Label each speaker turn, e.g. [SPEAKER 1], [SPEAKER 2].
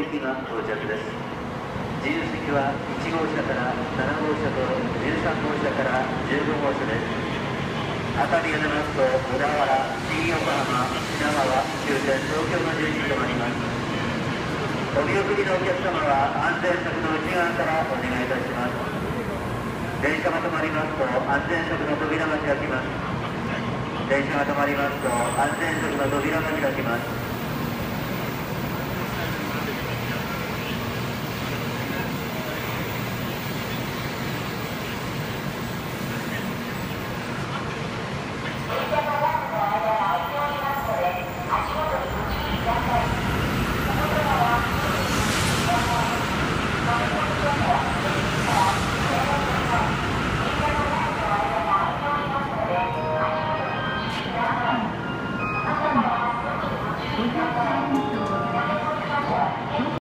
[SPEAKER 1] 駅が到着です。自由席は1号車から7号車と13号車から15号車です。熱海を出ますと小田原、新横浜、品川、終点東京の順に停まります。お見送りのお客様は安全柵の内側からお願いいたします。電車が止まりますと安全柵の扉が開きます。電車が止まりますと安全柵の扉が開きます。